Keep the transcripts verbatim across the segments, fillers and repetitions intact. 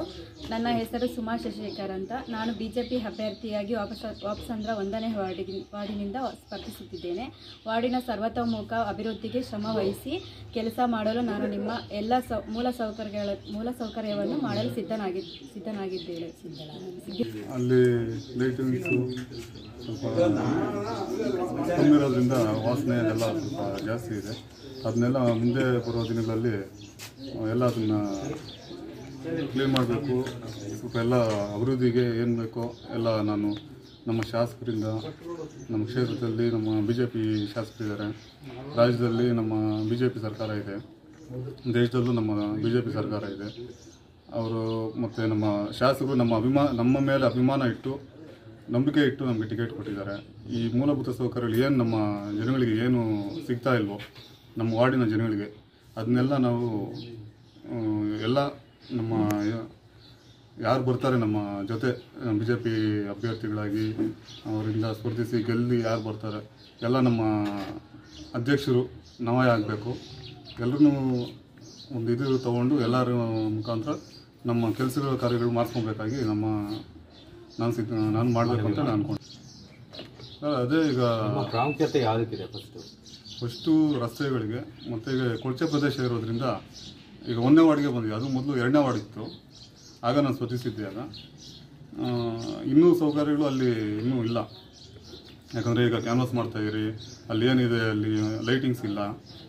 ನಮಸ್ಕಾರಗಳು. ನನ್ನ ಹೆಸರು ಸುಮಾ ಶಶಿಶೇಖರ್ ಅಂತ. ನಾನು ಬಿಜೆಪಿ ಅಭ್ಯರ್ಥಿಯಾಗಿ ವಾಪಸ್ ವಾಪಸಂದ್ರ ಒಂದನೇ ವಾರ್ಡಿ ವಾರ್ಡಿನಿಂದ ಸ್ಪರ್ಧಿಸುತ್ತಿದ್ದೇನೆ. ವಾರ್ಡಿನ ಸರ್ವತೋಮುಖ ಅಭಿವೃದ್ಧಿಗೆ ಶ್ರಮ ವಹಿಸಿ ಕೆಲಸ ಮಾಡಲು ನಾನು ನಿಮ್ಮ ಎಲ್ಲ ಸೌ ಮೂಲ ಸೌಕರ್ಯಗಳ ಮೂಲ ಸೌಕರ್ಯವನ್ನು ಮಾಡಲು ಸಿದ್ಧನಾಗಿ ಸಿದ್ಧನಾಗಿದ್ದೇನೆ ಅಲ್ಲಿ ಲೈಟಿಂಗ್ಸು ಸ್ವಲ್ಪ ಕಮ್ಮಿ ಇರೋದ್ರಿಂದ ವಾಸನೆ ಎಲ್ಲ ಸ್ವಲ್ಪ ಜಾಸ್ತಿ ಇದೆ. ಅದನ್ನೆಲ್ಲ ಮುಂದೆ ಬರುವ ದಿನಗಳಲ್ಲಿ ಎಲ್ಲ ಅದನ್ನು ಕ್ಲೀನ್ ಮಾಡಬೇಕು. ಸ್ವಲ್ಪ ಎಲ್ಲ ಅಭಿವೃದ್ಧಿಗೆ ಏನು ಬೇಕೋ ಎಲ್ಲ ನಾನು ನಮ್ಮ ಶಾಸಕರಿಂದ, ನಮ್ಮ ಕ್ಷೇತ್ರದಲ್ಲಿ ನಮ್ಮ ಬಿ ಜೆ ಪಿ ಶಾಸಕರಿದ್ದಾರೆ, ರಾಜ್ಯದಲ್ಲಿ ನಮ್ಮ ಬಿ ಜೆ ಪಿ ಸರ್ಕಾರ ಇದೆ, ದೇಶದಲ್ಲೂ ನಮ್ಮ ಬಿ ಜೆ ಪಿ ಸರ್ಕಾರ ಇದೆ. ಅವರು ಮತ್ತು ನಮ್ಮ ಶಾಸಕರು ನಮ್ಮ ಅಭಿಮಾ ನಮ್ಮ ಮೇಲೆ ಅಭಿಮಾನ ಇಟ್ಟು ನಂಬಿಕೆ ಇಟ್ಟು ನಮಗೆ ಟಿಕೆಟ್ ಕೊಟ್ಟಿದ್ದಾರೆ. ಈ ಮೂಲಭೂತ ಸೌಕರ್ಯಗಳು ಏನು ನಮ್ಮ ಜನಗಳಿಗೆ ಏನು ಸಿಗ್ತಾ ಇಲ್ವೋ ನಮ್ಮ ವಾರ್ಡಿನ ಜನಗಳಿಗೆ, ಅದನ್ನೆಲ್ಲ ನಾವು ಎಲ್ಲ ನಮ್ಮ ಯಾರು ಬರ್ತಾರೆ ನಮ್ಮ ಜೊತೆ ಬಿ ಜೆ ಪಿ ಅಭ್ಯರ್ಥಿಗಳಾಗಿ ಅವರಿಂದ ಸ್ಪರ್ಧಿಸಿ ಗೆಲ್ಲಿ ಯಾರು ಬರ್ತಾರೆ ಎಲ್ಲ ನಮ್ಮ ಅಧ್ಯಕ್ಷರು ನಾವೇ ಆಗಬೇಕು. ಎಲ್ಲರೂ ಒಂದು ಇದು ತೊಗೊಂಡು ಎಲ್ಲರ ಮುಖಾಂತರ ನಮ್ಮ ಕೆಲಸಗಳ ಕಾರ್ಯಗಳು ಮಾಡಿಸ್ಕೊಬೇಕಾಗಿ ನಮ್ಮ ನಾನು ಸಿದ್ಧ ನಾನು ಮಾಡಬೇಕು ಅಂತ ನಾನು ಅನ್ಕೊಂಡು. ಅದೇ ಈಗ ಪ್ರಾಮುಖ್ಯತೆ ಯಾವುದಕ್ಕಿದೆ? ಫಸ್ಟು ಫಸ್ಟು ರಸ್ತೆಗಳಿಗೆ, ಮತ್ತು ಈಗ ಕೊಳಚೆ ಪ್ರದೇಶ ಇರೋದ್ರಿಂದ ಈಗ ಒಂದನೇ ವಾರ್ಡ್ಗೆ ಬಂದಿದೆ. ಅದು ಮೊದಲು ಎರಡನೇ ವಾರ್ಡ್ ಇತ್ತು, ಆಗ ನಾನು ಸ್ಪರ್ಧಿಸಿದ್ದೆ. ಆಗ ಇನ್ನೂ ಸೌಕರ್ಯಗಳು ಅಲ್ಲಿ ಇನ್ನೂ ಇಲ್ಲ. ಯಾಕಂದರೆ ಈಗ ಕ್ಯಾನ್ವಾಸ್ ಮಾಡ್ತಾಯಿರಿ, ಅಲ್ಲಿ ಏನಿದೆ ಅಲ್ಲಿ ಲೈಟಿಂಗ್ಸ್ ಇಲ್ಲ,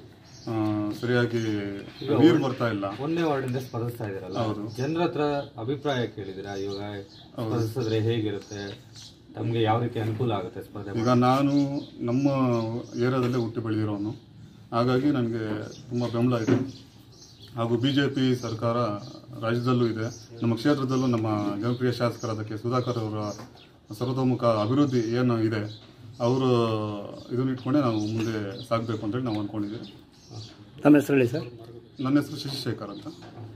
ಸರಿಯಾಗಿ ನೀರು ಬರ್ತಾ ಇಲ್ಲ. ಒಂದನೇ ವಾರ್ಡಿಂದ ಸ್ಪರ್ಧಿಸ್ತಾ ಇದ್ದೀರಲ್ಲ, ಹೌದು. ಜನರ ಹತ್ರ ಅಭಿಪ್ರಾಯ ಕೇಳಿದಿರಾ? ಇವಾಗ ಸ್ಪರ್ಧಿಸಿದ್ರೆ ಹೇಗಿರುತ್ತೆ, ತಮಗೆ ಯಾವ ರೀತಿ ಅನುಕೂಲ ಆಗುತ್ತೆ ಸ್ಪರ್ಧೆ? ಈಗ ನಾನು ನಮ್ಮ ಏರಿಯಾದಲ್ಲೇ ಹುಟ್ಟಿ ಬೆಳೆದಿರೋನು, ಹಾಗಾಗಿ ನನಗೆ ತುಂಬ ಬೆಂಬಲ ಇದೆ. ಹಾಗೂ ಬಿ ಜೆ ಪಿ ಸರ್ಕಾರ ರಾಜ್ಯದಲ್ಲೂ ಇದೆ, ನಮ್ಮ ಕ್ಷೇತ್ರದಲ್ಲೂ ನಮ್ಮ ಜನಪ್ರಿಯ ಶಾಸಕರಾದ ಕೆ ಸುಧಾಕರ್ ಅವರ ಸರ್ವತೋಮುಖ ಅಭಿವೃದ್ಧಿ ಏನು ಇದೆ ಅವರು ಇದನ್ನು ಇಟ್ಕೊಂಡೇ ನಾವು ಮುಂದೆ ಸಾಗಬೇಕು ಅಂತೇಳಿ ನಾವು ಅಂದ್ಕೊಂಡಿದ್ದೀವಿ. ನಮ್ಮ ಹೆಸರು ಹೇಳಿ ಸರ್. ನನ್ನ ಹೆಸರು ಶಶಿಶೇಖರ್ ಅಂತ.